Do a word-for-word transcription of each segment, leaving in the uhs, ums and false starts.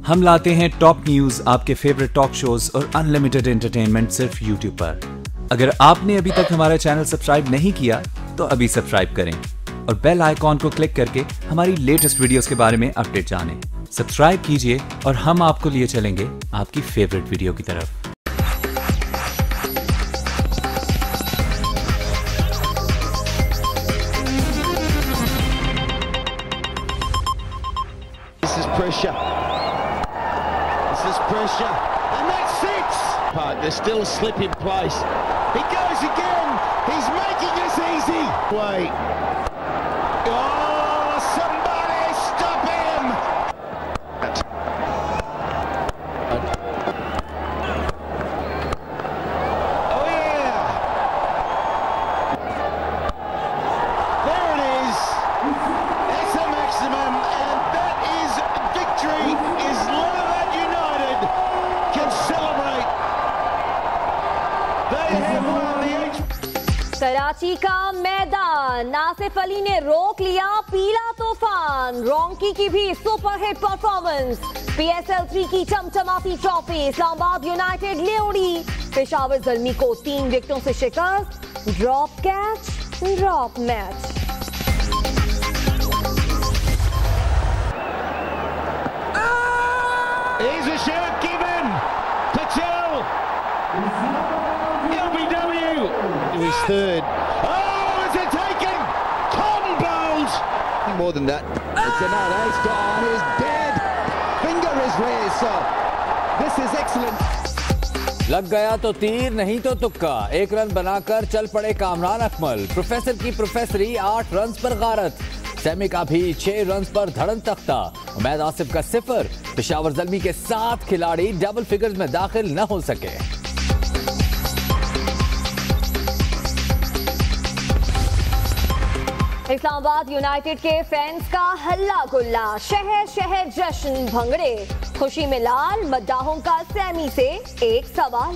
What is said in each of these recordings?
हम लाते हैं टॉप न्यूज, आपके फेवरेट टॉक शोज और अनलिमिटेड एंटरटेनमेंट सिर्फ यूट्यूब पर। अगर आपने अभी तक हमारा चैनल सब्सक्राइब नहीं किया तो अभी सब्सक्राइब करें और बेल आइकॉन को क्लिक करके हमारी लेटेस्ट वीडियोस के बारे में अपडेट जानें। सब्सक्राइब कीजिए और हम आपको लिए चलेंगे आपकी फेवरेट वीडियो की तरफ। This is pressure. This is pressure. And that's six. They're still slipping place. He goes again. He's making this easy. Wait. Oh, somebody stop him. Oh, yeah. There it is. It's a maximum. And that is victory. Islamabad United can celebrate. They have won the H. Karachi का मैदान, नासिफ अली ने रोक लिया पीला तूफान। रोंकी की भी superhit performance. PSL three की चमचमाती ट्रॉफी इस्लामाबाद यूनाइटेड ले उड़ी। पेशावर ज़ल्मी को तीन विकेटों से शिकस्त। Drop catch, drop match. Here's a shot given. Patel. L B W. To his third. Oh, is it taken? Tom Bowles. More than that. It's an ace on is dead. Finger is raised, sir. This is excellent. लग गया तो तीर, नहीं तो तुक्का। एक run बनाकर चल पड़े कामरान अकमल। प्रोफेसर की प्रोफेसरी आठ रन पर गारत। सेमी का भी छह रन पर धड़न तख्ता। उमैद आसिफ का सिफर। पेशावर ज़ल्मी के सात खिलाड़ी डबल फिगर्स में दाखिल न हो सके। इस्लामाबाद यूनाइटेड के फैंस का हल्ला गुल्ला, शहर शहर जश्न भंगड़े। खुशी में लाल, मद्दाहों का सैमी से एक सवाल।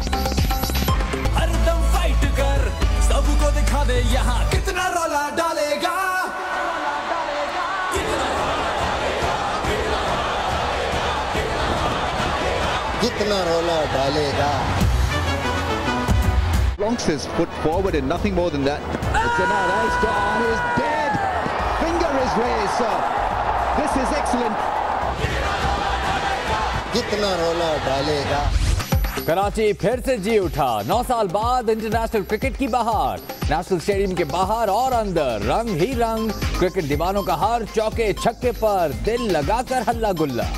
हरदम फाइट कर, सबको दिखा दे यहाँ कितना रौला डालेगा। कितना रौला डालेगा। Lonks his foot forward and nothing more than that. It's an ace on is dead. Finger is raised, sir. This is excellent. कितना रौला डालेगा। कराची फिर से जी उठा। नौ साल बाद इंटरनेशनल क्रिकेट की बहार। नेशनल स्टेडियम के बाहर और अंदर रंग ही रंग। क्रिकेट दीवानों का हर चौके छक्के पर दिल लगाकर हल्ला गुल्ला।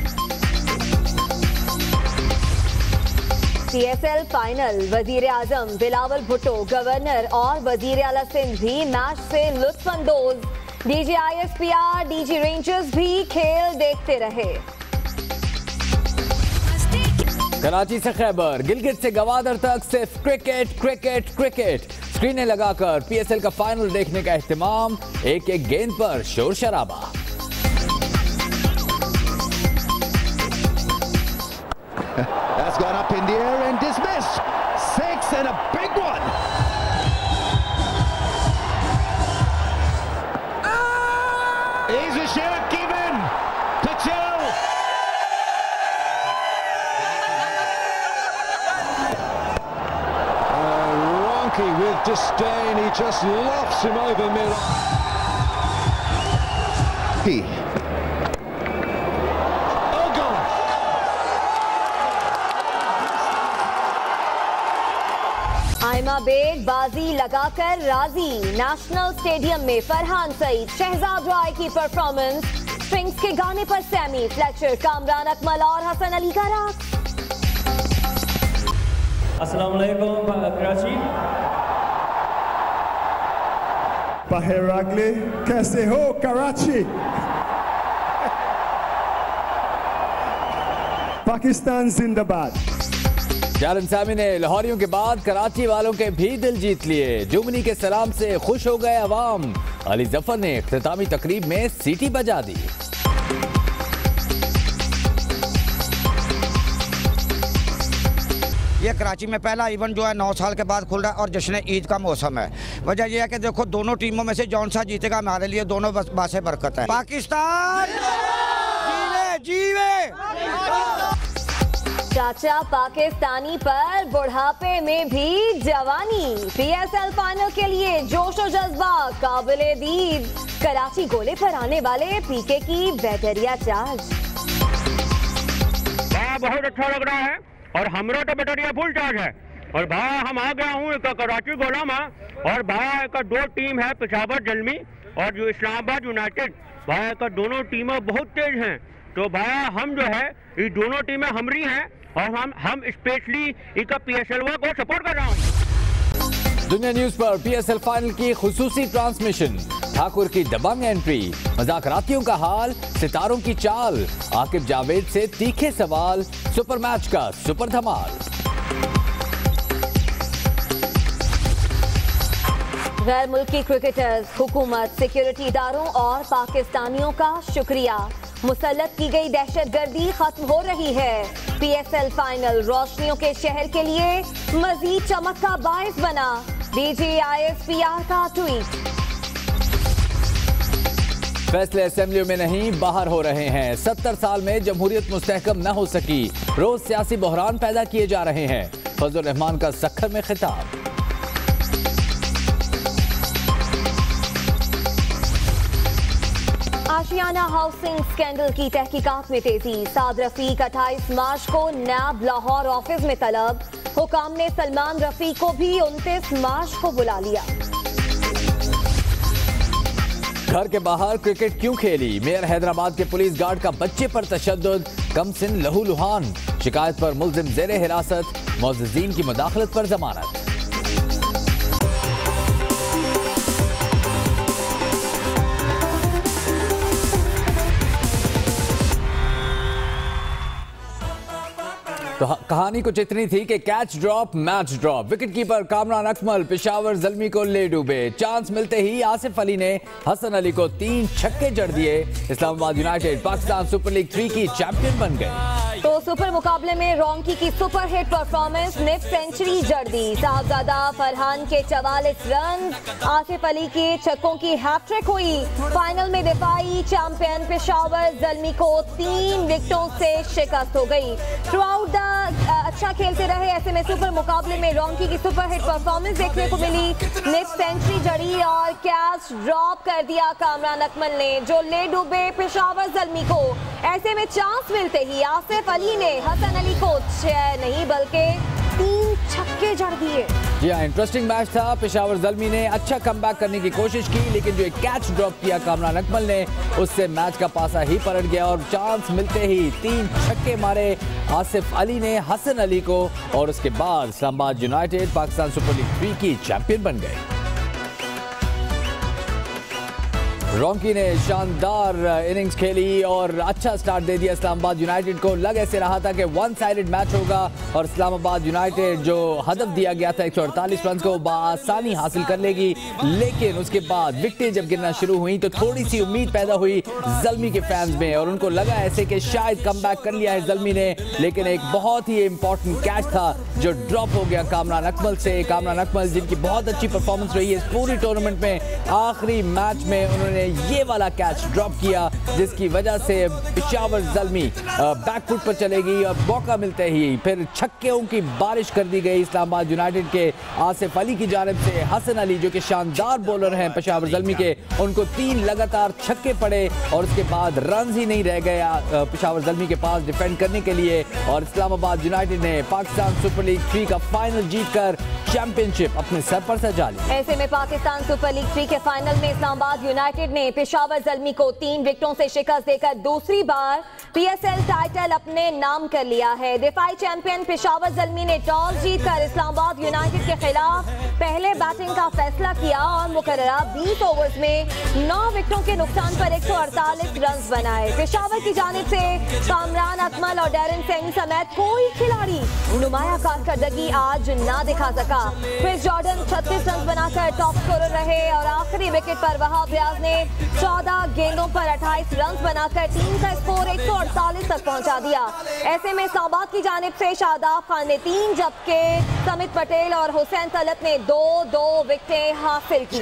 पीएसएल फाइनल, वजीर आजम बिलावल भुट्टो, गवर्नर और वजीर आला सिंध भी मैच से लुत्फ अंदोज। डीजी आईएसपीआर, डीजी रेंजर्स भी खेल देखते रहे। कराची से खैबर, गिलगित से गवादर तक सिर्फ क्रिकेट क्रिकेट क्रिकेट। स्क्रीनें लगाकर पीएसएल का फाइनल देखने का एहतिमाम। एक एक गेंद पर शोर शराबा। That's gone up in the air and dismissed. Six and a big one. Here's a shot given. Patel. Uh, Ronke with disdain. He just lofts him over mid. He. Ayma Baig बाजी लगाकर राजी। नेशनल स्टेडियम में फरहान सईद, शहजाद राय की performance. Strings के गाने पर Sami, Fletcher, Kamran Akmal और हसन अली का राग। अस्सलाम वालेकुम कराची। बाहर कैसे हो कराची? पाकिस्तान जिंदाबाद। जारन सामी ने लाहौरियों के बाद कराची वालों के भी दिल जीत लिए। जुगनी के सलाम से खुश हो गए अवाम। अली जफर ने इख्तितामी तकरीब में सीटी बजा दी। ये कराची में पहला इवेंट जो है नौ साल के बाद खुल रहा है और जश्न ईद का मौसम है। वजह यह है कि देखो दोनों टीमों में से जौन सा जीतेगा हमारे लिए दोनों बासे बरकत है। पाकिस्तान जीवे जीवे। चाचा पाकिस्तानी पर बुढ़ापे में भी जवानी। पीएसएल फाइनल के लिए जोश और जज्बा काबिले दीद। कराची गोले पर आने वाले पीके की बैटरिया चार्ज। बहुत अच्छा लग रहा है और हमरा तो बैटरिया फुल चार्ज है। और भाई हम आ गया हूँ एक कराची गोला में और भाई का दो टीम है, पेशावर जलमी और जो इस्लामाबाद यूनाइटेड। भाई का दोनों टीमें बहुत तेज हैं। तो भाई हम जो है ये दोनों टीमें हमरी हैं और हम हम स्पेशली इनका पीएसएल को सपोर्ट कर रहा हूँ। दुनिया न्यूज पर पीएसएल फाइनल की खुसूसी ट्रांसमिशन। ठाकुर की दबंग एंट्री, मजाकरातियों का हाल, सितारों की चाल, आकिब जावेद से तीखे सवाल, सुपर मैच का सुपर धमाल। गैर मुल्की क्रिकेटर्स, हुकूमत, सिक्योरिटी इदारों और पाकिस्तानियों का शुक्रिया। मुसल्लत की गई दहशतगर्दी खत्म हो रही है। पीएसएल फाइनल रोशनियों के शहर के लिए मजीद चमक का बायस बना। डीजीआईएसपीआर का ट्वीट। फैसले असेंबलियों में नहीं बाहर हो रहे हैं। सत्तर साल में जमहूरियत मुस्तहकम न हो सकी। रोज सियासी बहरान पैदा किए जा रहे हैं। फजल रहमान का सखर में खिताब। आशियाना हाउसिंग स्कैंडल की तहकीकात में तेजी। साद रफीक अट्ठाईस मार्च को नैब लाहौर ऑफिस में तलब। हुकाम ने सलमान रफीक को भी उनतीस मार्च को बुला लिया। घर के बाहर क्रिकेट क्यों खेली? मेयर हैदराबाद के पुलिस गार्ड का बच्चे पर तशद्दुद, कमसिन लहूलुहान। शिकायत पर मुल्जिम जेरे हिरासत, मुअज़्ज़िज़ीन की मुदाखलत पर जमानत। तो कहानी कुछ इतनी थी कि catch drop match drop. Wicketkeeper Kamran Akmal Peshawar Zalmi को ले डूबे। चांस मिलते ही आसिफ अली ने हसन अली को तीन छक्के जड़ दिए। Islamabad United Pakistan super league three की चैंपियन बन गई। तो सुपर मुकाबले में रॉन्की की सुपर हिट परफॉर्मेंस ने सेंचुरी जड़ दी। साहबजादा फरहान के चवालीस रन, आसिफ अली के छक्कों की हैट्रिक हुई। फाइनल में दिफाई चैंपियन पेशावर ज़ल्मी को तीन विकेटों से शिकस्त हो गई। थ्रू आउट द अच्छा खेलते रहे। ऐसे में सुपर मुकाबले में रॉन्की की सुपर हिट परफॉर्मेंस देखने को मिली। नेक्स्ट सेंचुरी जड़ी और कैच ड्रॉप कर दिया कामरान अकमल ने, जो ले डूबे पेशावर ज़ल्मी को। ऐसे में चांस मिलते ही आसिफ अली ने हसन अली को छह नहीं बल्कि तीन छक्के जड़ दिए। जी हाँ, इंटरेस्टिंग मैच था। पेशावर ज़ल्मी ने अच्छा कमबैक करने की कोशिश की, लेकिन जो एक कैच ड्रॉप किया कामरान अकमल ने, उससे मैच का पासा ही पलट गया और चांस मिलते ही तीन छक्के मारे आसिफ अली ने हसन अली को और उसके बाद Islamabad United Pakistan super league three की चैंपियन बन गई। रॉन्की ने शानदार इनिंग्स खेली और अच्छा स्टार्ट दे दिया इस्लामाबाद यूनाइटेड को। लग ऐसे रहा था कि वन साइडेड मैच होगा और इस्लामाबाद यूनाइटेड जो हदफ दिया गया था एक सौ अड़तालीस रन को बआसानी हासिल कर लेगी, लेकिन उसके बाद विकेटें जब गिरना शुरू हुई तो थोड़ी सी उम्मीद पैदा हुई ज़ल्मी के फैंस में और उनको लगा ऐसे कि शायद कमबैक कर लिया है ज़ल्मी ने, लेकिन एक बहुत ही इंपॉर्टेंट कैच था जो ड्रॉप हो गया कामरान अकमल से। कामरान अकमल जिनकी बहुत अच्छी परफॉर्मेंस रही है इस पूरी टूर्नामेंट में, आखिरी मैच में उन्होंने ये वाला कैच ड्रॉप किया जिसकी वजह से पेशावर ज़ल्मी बैकफुट पर चलेगी और मौका मिलते ही फिर छक्कों की बारिश कर दी गई इस्लामाबाद यूनाइटेड के आसिफ अली की जानिब से। हसन अली जो कि शानदार बॉलर हैं पेशावर ज़ल्मी के, उनको तीन लगातार छक्के पड़े और उसके बाद रन ही नहीं रह गया पेशावर ज़ल्मी के पास डिफेंड करने के लिए और इस्लामाबाद यूनाइटेड ने पाकिस्तान सुपर लीग थ्री का फाइनल जीतकर चैंपियनशिप अपने सर पर सजा ली। ऐसे में पाकिस्तान सुपर लीग थ्री के फाइनल में इस्लामाबाद यूनाइटेड ने पेशावर ज़ल्मी को तीन विकेटों से शिकस्त देकर दूसरी बार पीएसएल टाइटल अपने नाम कर लिया है। दिफाई चैंपियन पेशावर ज़ल्मी ने टॉस जीतकर इस्लामाबाद यूनाइटेड के खिलाफ पहले बैटिंग का फैसला किया और मुकर्ररा बीस ओवर्स में नौ विकेटों के नुकसान पर एक सौ अड़तालीस रन बनाए। पेशावर की जानिब से कामरान अकमल और डैरन सैनी समेत कोई खिलाड़ी नुमाया कारकर्दगी आज ना दिखा सका। क्रिस जॉर्डन छत्तीस रन बनाकर टॉप स्कोरर रहे और आखिरी विकेट पर वहाब रियाज ने चौदह गेंदों पर अट्ठाईस रन बनाकर टीम का स्कोर एक सौ अड़तालीस तक पहुंचा दिया। ऐसे में इस्लामाबाद की जानिब से शादाब खान ने तीन जबकि समित पटेल और हुसैन तलत ने दो दो विकेटें हासिल की।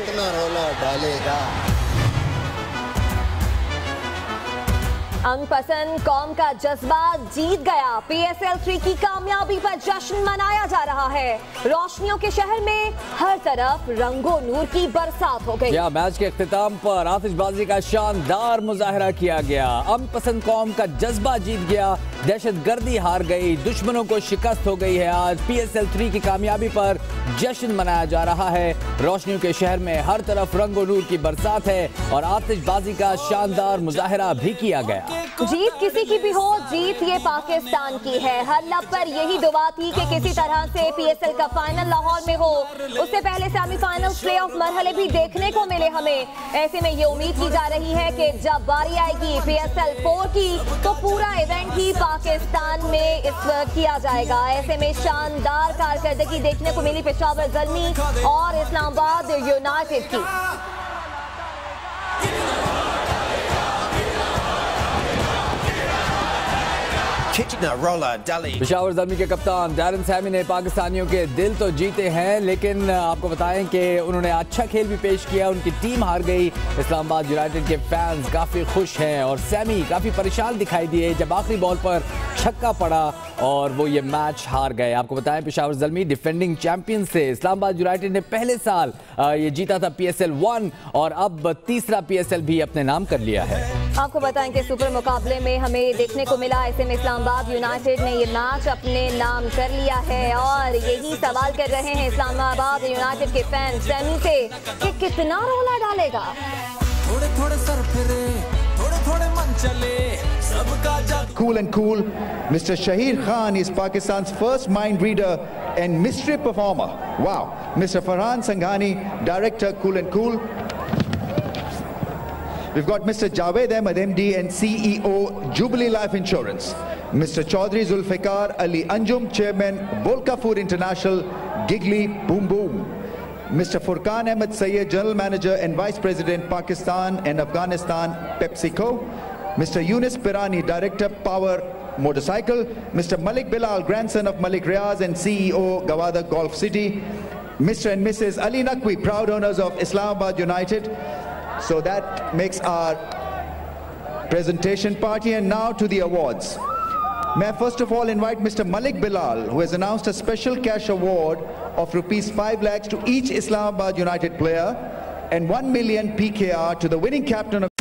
अंग पसंद कौम का जज्बा जीत गया। पीएसएल थ्री की कामयाबी पर जश्न मनाया जा रहा है। रोशनियों के शहर में हर तरफ रंगो नूर की बरसात हो गई। क्या मैच के इख्तिताम पर आतिशबाजी का शानदार मुजाहरा किया गया। अंग पसंद कौम का जज्बा जीत गया, दहशतगर्दी हार गई, दुश्मनों को शिकस्त हो गई है। आज पीएसएल थ्री की कामयाबी पर जश्न मनाया जा रहा है। रोशनियों के शहर में हर तरफ रंगो नूर की बरसात है और आतिशबाजी का शानदार मुजाहरा भी किया गया। जीत किसी की भी हो, जीत ये पाकिस्तान की है। हर लब पर यही दुआ थी कि किसी तरह से पीएसएल का फाइनल लाहौर में हो। उससे पहले सेमीफाइनल प्ले ऑफ मरहले भी देखने को मिले हमें। ऐसे में ये उम्मीद की जा रही है कि जब बारी आएगी पीएसएल फोर की तो पूरा इवेंट ही पाकिस्तान में इस वक्त किया जाएगा। ऐसे में शानदार कारकर्दगी देखने को मिली पेशावर ज़ल्मी और इस्लामाबाद यूनाइटेड की। पेशावर ज़ल्मी के कप्तान डैरन सैमी ने पाकिस्तानियों के दिल तो जीते हैं, लेकिन आपको बताएं कि उन्होंने अच्छा खेल भी पेश किया। उनकी टीम हार गई। इस्लामाबाद यूनाइटेड के फैंस काफ़ी खुश हैं और सैमी काफ़ी परेशान दिखाई दिए जब आखिरी बॉल पर छक्का पड़ा और वो ये मैच हार गए। आपको बताएं पेशावर ज़ल्मी डिफेंडिंग चैंपियन से। इस्लामाबाद यूनाइटेड ने पहले साल ये जीता था पीएसएल वन और अब तीसरा पीएसएल भी अपने नाम कर लिया है। आपको बताएं कि सुपर मुकाबले में हमें देखने को मिला। ऐसे में इस्लामाबाद यूनाइटेड ने ये मैच अपने नाम कर लिया है और यही सवाल कर रहे हैं इस्लामाबाद यूनाइटेड के फैन सैमी से कि कितना रोला डालेगा। थोड़े थोड़े सर फिरे, थोड़े थोड़े मन चले, सबका जादू। Cool and cool, Mister Shahir Khan is Pakistan's first mind reader and mystery performer. Wow. Mister Farhan Sanghani, director, Cool and Cool. We've got Mister Javed Ahmed, M D and C E O, Jubilee Life Insurance. Mister Chaudhry Zulfikar Ali Anjum, Chairman, Volca Food International, Giggly Boom Boom. Mister Furqan Ahmed Sayyed, General Manager and Vice President, Pakistan and Afghanistan, PepsiCo. Mister Yunus Pirani, Director, Power Motorcycle. Mister Malik Bilal, grandson of Malik Riaz and C E O, Gawada Golf City. Mister and Missus Ali Naqvi, proud owners of Islamabad United. So that makes our presentation party, and now to the awards. May I first of all invite Mister Malik Bilal, who has announced a special cash award of rupees five lakhs to each Islamabad United player and one million P K R to the winning captain of